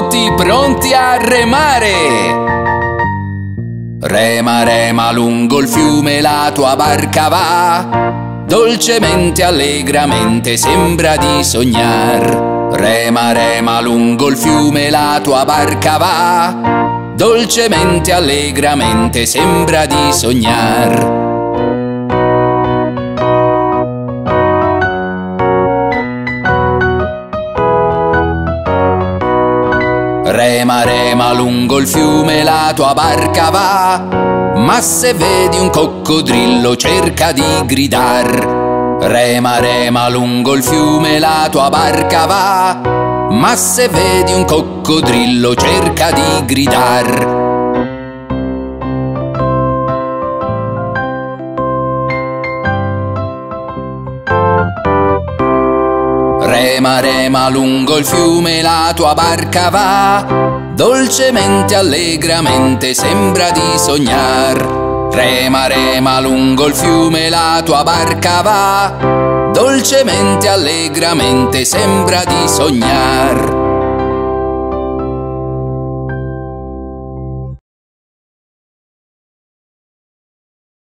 tutti pronti a remare! Rema, rema lungo il fiume, la tua barca va, dolcemente, allegramente, sembra di sognar. Rema, rema lungo il fiume, la tua barca va, dolcemente, allegramente, sembra di sognar. Rema, rema lungo il fiume, la tua barca va, ma se vedi un coccodrillo cerca di gridar. Rema, rema lungo il fiume, la tua barca va, ma se vedi un coccodrillo cerca di gridar. Rema, rema lungo il fiume, la tua barca va, dolcemente, allegramente, sembra di sognar. Rema, rema lungo il fiume, la tua barca va, dolcemente, allegramente, sembra di sognar.